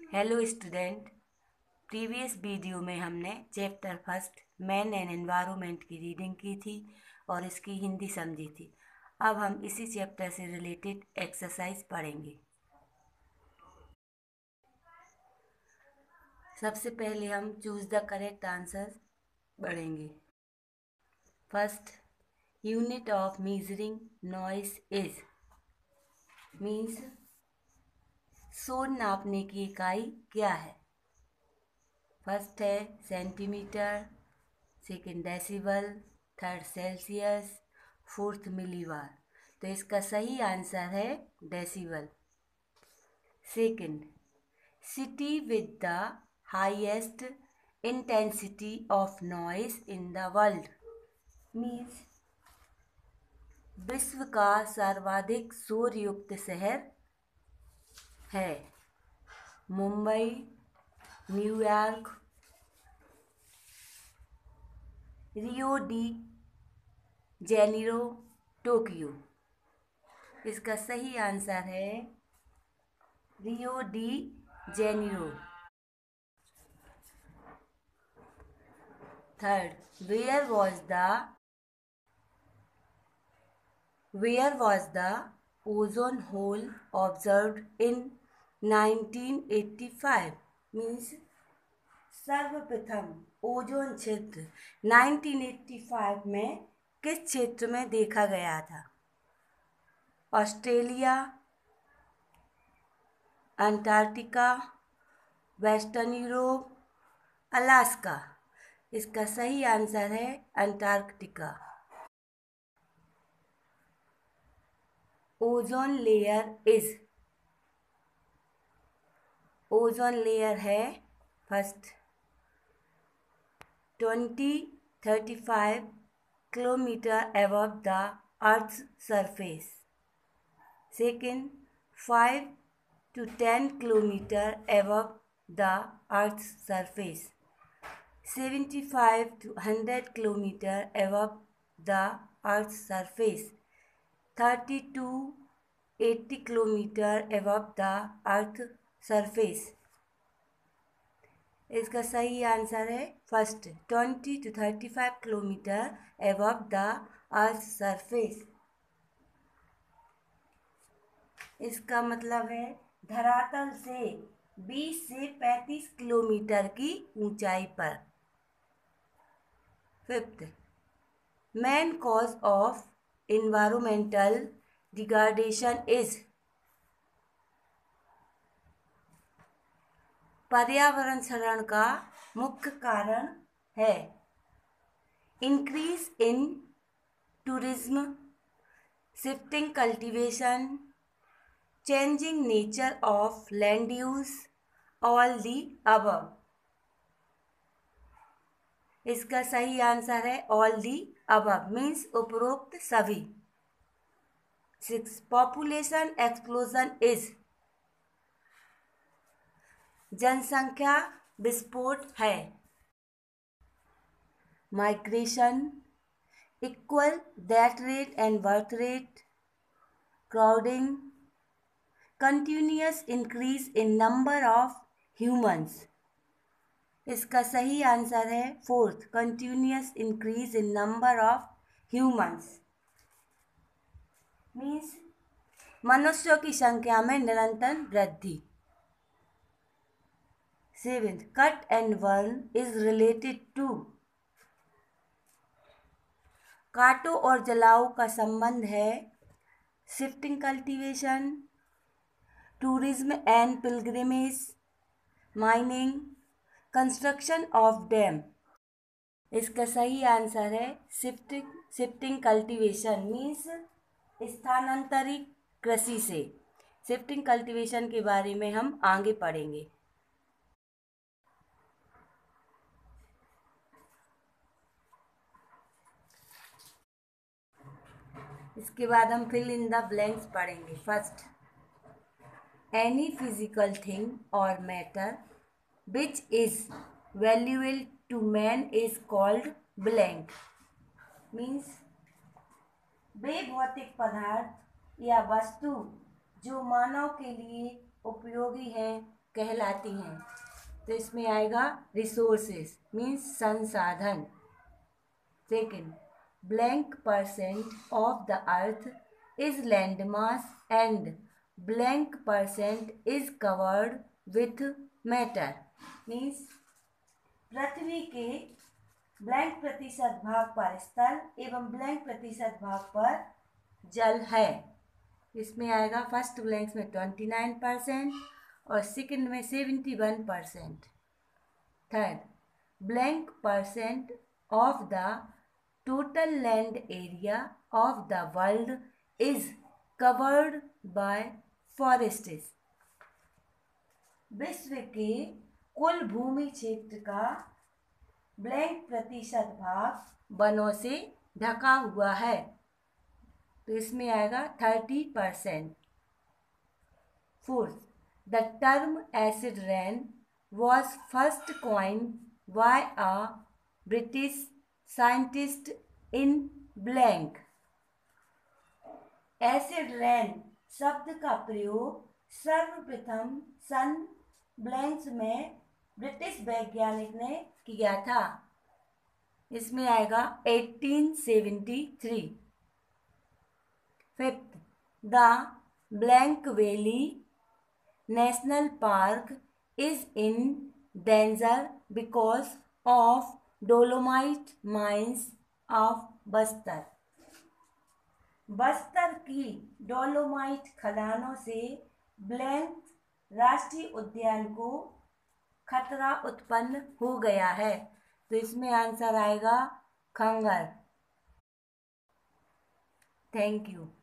Hello student. Previous video में हमने chapter first man and environment की रीडिंग की थी और इसकी हिंदी समझी थी। अब हम इसी चैप्टर से रिलेटेड एक्सरसाइज पढ़ेंगे। सबसे पहले हम चूज द करेक्ट आंसर पढ़ेंगे। First, unit of measuring noise is means शोर नापने की इकाई क्या है। फर्स्ट है centimetre, second decibel, third Celsius, fourth millibar. तो इसका सही आंसर है decibel. Second, city with the highest intensity of noise in the world means विश्व का सर्वाधिक शोर युक्त शहर है Mumbai, New York, Rio de Janeiro, Tokyo. इसका सही आंसर है Rio de Janeiro. Third, where was the ozone hole observed in 1985 means सर्वप्रथम ओजोन क्षेत्र 1985 में किस क्षेत्र में देखा गया था। Australia, Antarctica, western Europe, Alaska. इसका सही आंसर है अंटार्कटिका। ओजोन लेयर है first 20-35 kilometre above the Earth's surface. Second, 5 to 10 kilometer above the Earth's surface. 75 to 100 kilometer above the Earth's surface. 30 to 80 kilometer above the Earth's surface. इसका सही answer है first 20 to 35 kilometre above the Earth's surface. इसका मतलब है धरातल से 20 से 35 kilometre की ऊंचाई पर। Fifth, main cause of environmental degradation is पर्यावरण क्षरण का मुख्य कारण है increase in tourism, shifting cultivation, changing nature of land use, all the above. इसका सही आंसर है ऑल दी अबव मीन्स उपरोक्त सभी। सिक्स, पॉपुलेशन एक्सप्लोजन इज जनसंख्या विस्फोट है migration, equal that rate and birth rate, crowding, continuous increase in number of humans. इसका सही आंसर है fourth, continuous increase in number of humans means मनुष्यों की संख्या में निरंतर वृद्धि। Seventh, cut and burn is related to काटो और जलाओ का संबंध है shifting cultivation, tourism and pilgrimage, mining, construction of dam. इसका सही आंसर है शिफ्टिंग कल्टीवेशन मीन्स स्थानांतरित कृषि से। शिफ्टिंग कल्टीवेशन के बारे में हम आगे पढ़ेंगे। इसके बाद हम फिल इन द ब्लैंक्स पढ़ेंगे। फर्स्ट, एनी फिजिकल थिंग और matter which is valuable to man is called blank means वे भौतिक पदार्थ या वस्तु जो मानव के लिए उपयोगी हैं कहलाती हैं? तो इसमें आएगा रिसोर्सेज मीन्स संसाधन। Second, blank percent of the earth is land mass and blank percent is covered with matter means पृथ्वी के ब्लैंक प्रतिशत भाग पर स्थल एवं ब्लैंक प्रतिशत भाग पर जल है। इसमें आएगा फर्स्ट ब्लैंक्स में 29% और सेकंड में 71%। Third, blank percent of the total land area of the world is covered by forests. विश्व के कुल भूमि क्षेत्र का ब्लैंक प्रतिशत भाग वनों से ढका हुआ है। तो इसमें आएगा 30%। Fourth, the term acid rain was first coined by a British scientist in blank. Acid rain शब्द का प्रयोग सर्वप्रथम सन ब्लैंक्स में ब्रिटिश वैज्ञानिक ने किया था। इसमें आएगा 1873। Fifth, the blank valley national park is in danger because of dolomite mines of Bastar. Bastar की डोलोमाइट खदानों से ब्लैंक राष्ट्रीय उद्यान को खतरा उत्पन्न हो गया है। तो इसमें आंसर आएगा खंगर। Thank you.